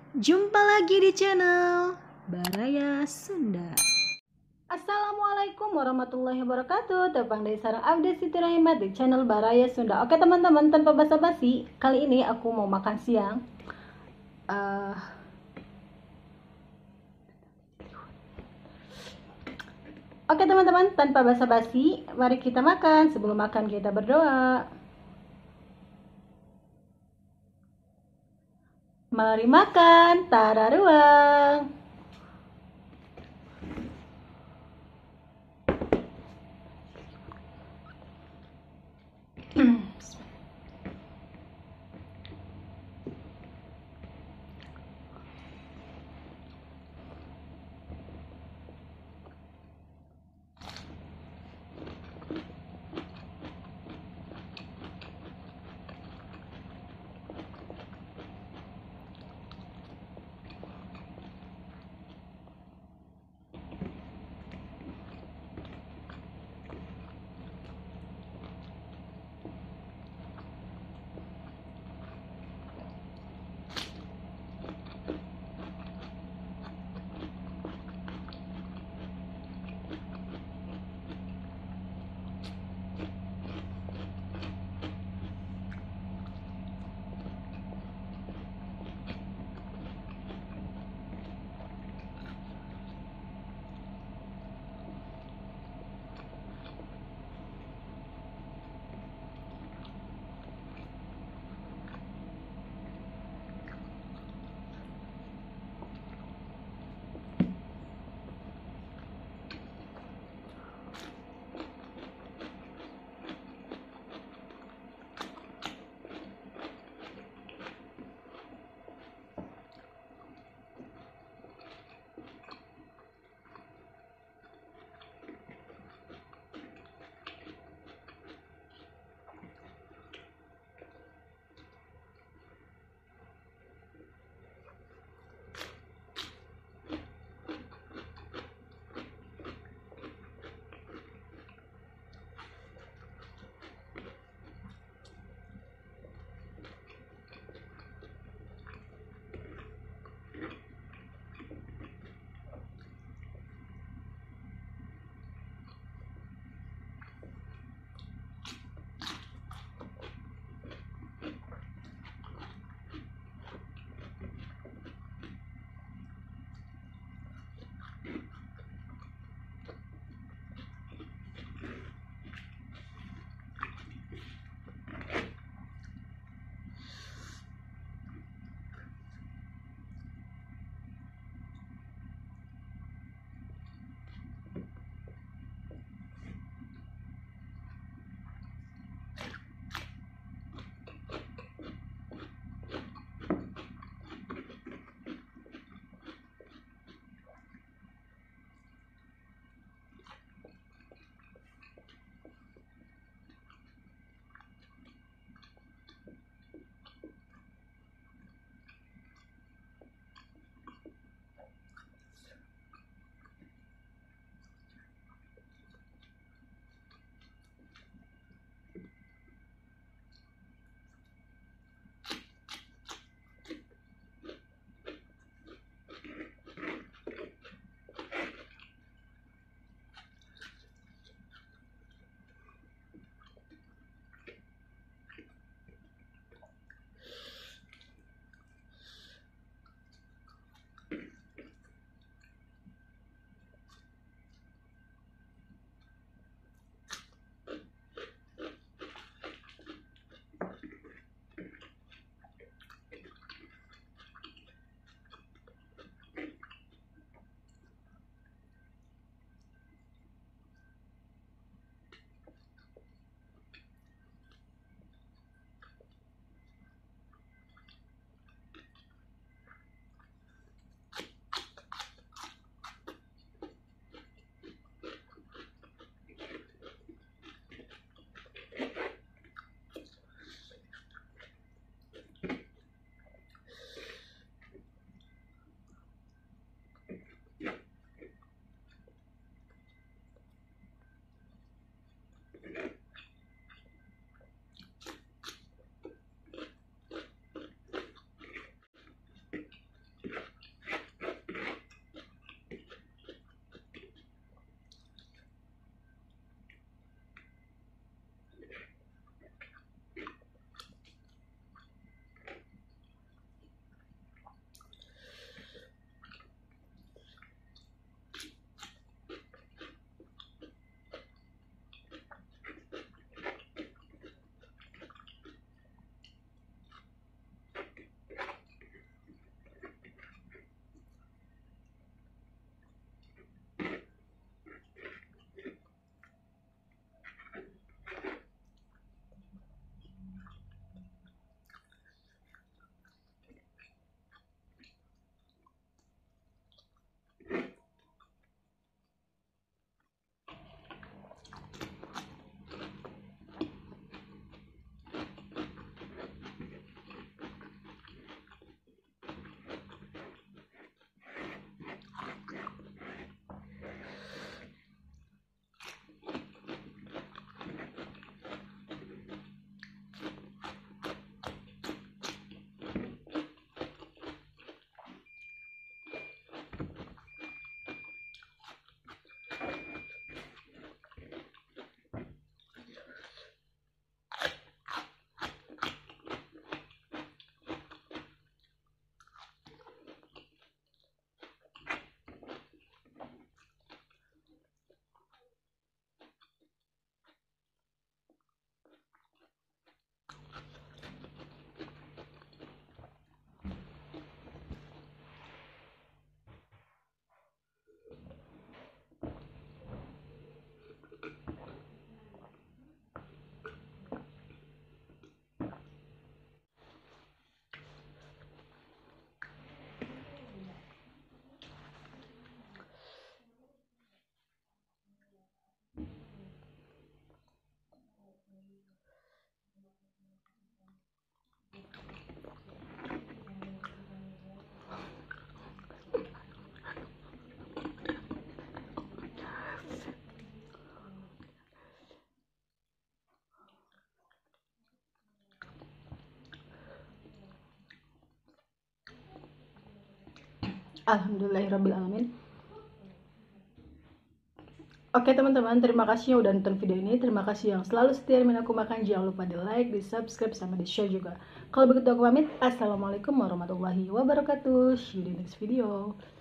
Jumpa lagi di channel Baraya Sunda. Assalamualaikum warahmatullahi wabarakatuh. Tepang dari sarang update Siti Rahimat di channel Baraya Sunda. Oke teman-teman, tanpa basa-basi, kali ini aku mau makan siang. Oke teman-teman, tanpa basa-basi, mari kita makan. Sebelum makan kita berdoa. Mari makan, tara ruang. Alhamdulillahirrabbilalamin. Oke teman-teman, terima kasih yang udah nonton video ini. Terima kasih yang selalu setia dengan aku makan. Jangan lupa di like, di subscribe, sama di share juga. Kalau begitu aku pamit. Assalamualaikum warahmatullahi wabarakatuh. See you di next video.